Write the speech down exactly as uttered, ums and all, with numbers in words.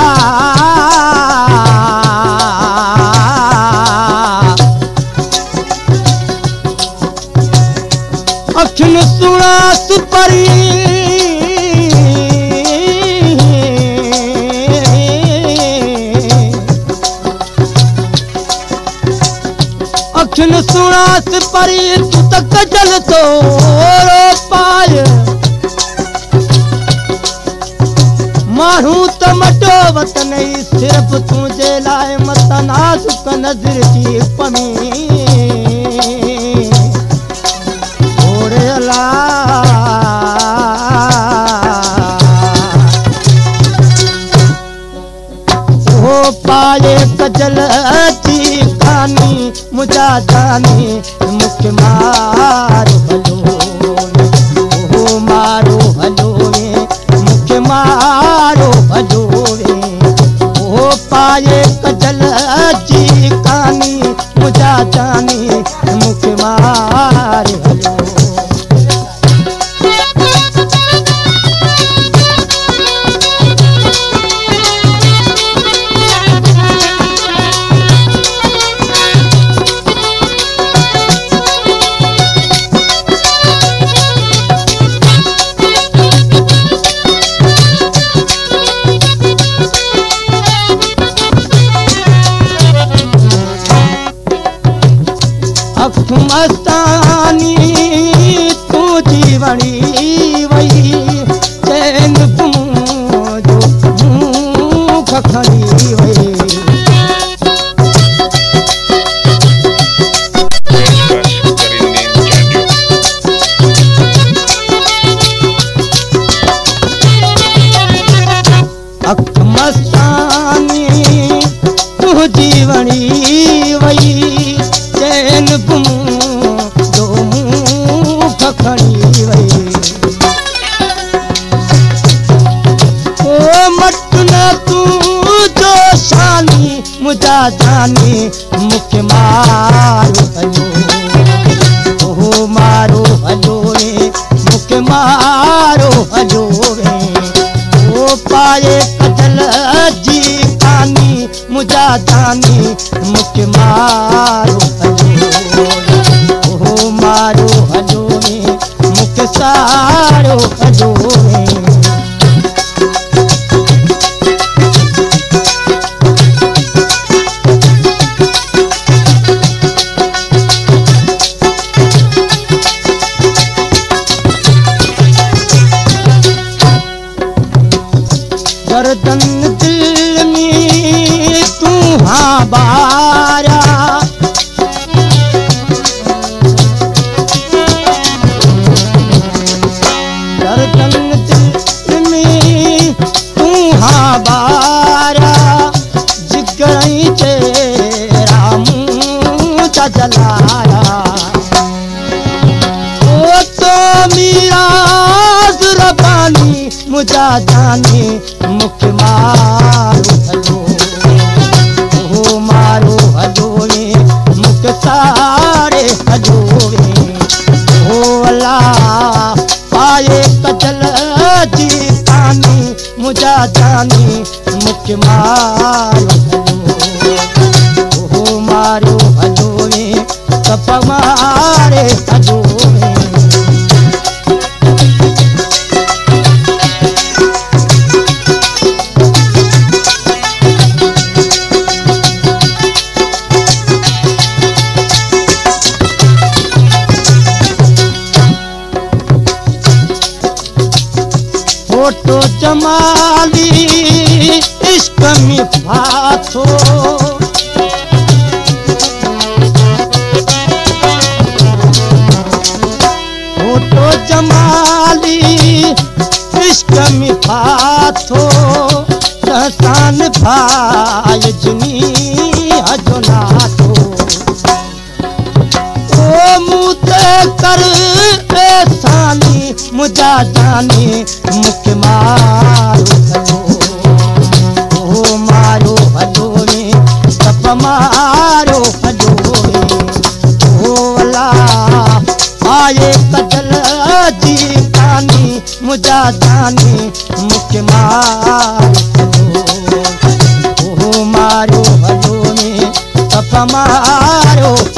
अखिन सुनास परी अखिन सुनास परी तू तक जल तो रो पाय माण्हू त मटो वतन सिर्फ तुझे लाए मत नाज़ुक नज़र जी पमी ओड़े अला ओ पाए कजल जी कानी मुझा जानी मुख मारो हलो ओ मारो हलो मुख मारो हलो ओ पाए कजल जी कानी मुझा जानी मुख मारो हलो मस्तानी तू जीवनी वही चैन जो मुख खड़ी वही अख मस्तानी तू जीवनी वही चैन जो मुख खड़ी वही ओ मट न तू जो शानी मुझा जानी मुख मारो हलो ओ मारो हलो मुख मारो हलो ओ पाए कजल जी कानी मुझा जानी मुख मारो ओ मारो हलो मुख सारो हलो गर्दन दिल में तू हाँ बारा गर्दन दिल में तू हाँ बारा जिगरई तेरा मुँह जलाया ओ तो मेरा जुर्बानी मुझा जाने मुख मारो हलो ओ मारो हलो मुख सारे हलो ओ अल्लाह पाए कजल जी कानी मुझा जानी मुख मारो हलो ओ मारो हलो सप मारे हलो फोटो जमाली इश्क में फाथो फोटो जमाली इश्क में फाथो दसान भाई जुनी हजो नाथो ओ मुते कर एसानी मुझा जानी मुख मारो हलो ओ मारो हलो सप मारो हलो ओ अल्लाह आए कजल जी कानी मुझा जानी मुख मारो हलो पमारो